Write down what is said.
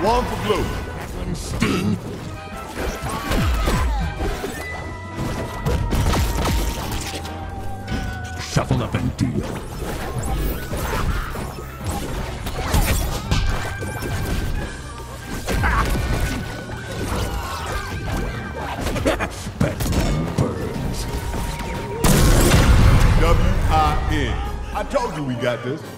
One for blue. Sting. Shuffle up and deal. Batman burns. W-I-N. I told you we got this.